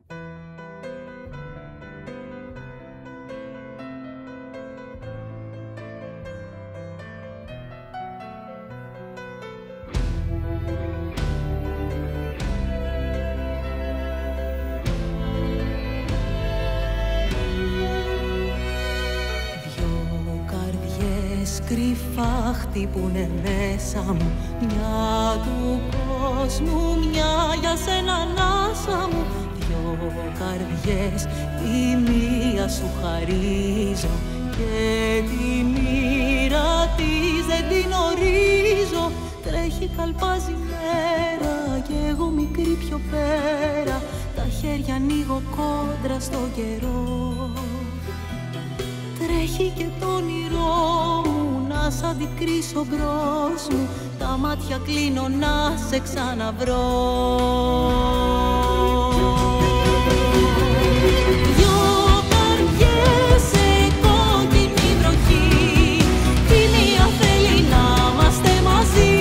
Κρυφά χτύπουνε μέσα μου, μια του κόσμου, μια για σένα ανάσα μου. Δυο καρδιές, τη μία σου χαρίζω και τη μοίρα της δεν την ορίζω. Τρέχει, καλπάζει η μέρα κι εγώ μικρή πιο πέρα, τα χέρια ανοίγω κόντρα στο καιρό. Τρέχει και το όνειρό μου να σ' αντικρίσω μπρος μου, τα μάτια κλείνω να σε ξαναβρω. Δυο καρδιές σε κόκκινη βροχή, τη μία θέλει να είμαστε μαζί.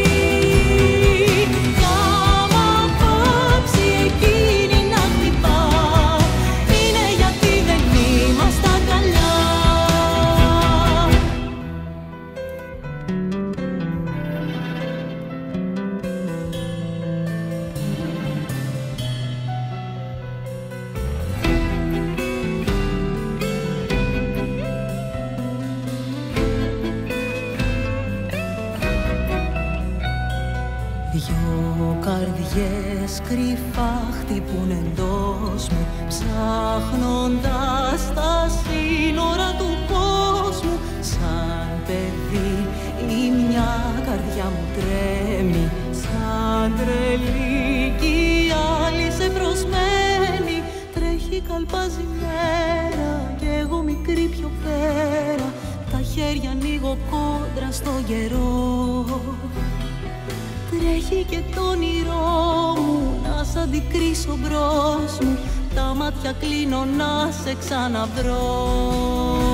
Κι άμα πάψει εκείνη να χτυπά, είναι γιατί δεν ήμασταν καλά. Δυο καρδιές κρυφά χτυπούν εντός μου, ψάχνοντας τα σύνορα του κόσμου. Σαν παιδί η μια καρδιά μου τρέμει, σαν τρελή κι η άλλη σε προσμένει. Τρέχει, καλπάζει η μέρα κι εγώ μικρή πιο πέρα, τα χέρια ανοίγω κόντρα στο καιρό. Τρέχει και το όνειρό μου να σ' αντικρίσω μπρος μου, τα μάτια κλείνω να σε ξαναβρω.